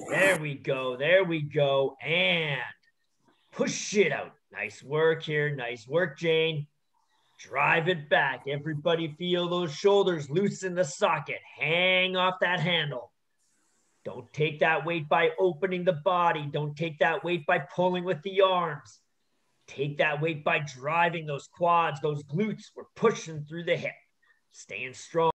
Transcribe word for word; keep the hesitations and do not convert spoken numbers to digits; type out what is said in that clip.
There we go. There we go. And push it out. Nice work here. Nice work, Jane. Drive it back. Everybody feel those shoulders loosen the socket. Hang off that handle. Don't take that weight by opening the body. Don't take that weight by pulling with the arms. Take that weight by driving those quads, those glutes. We're pushing through the hip. Staying strong.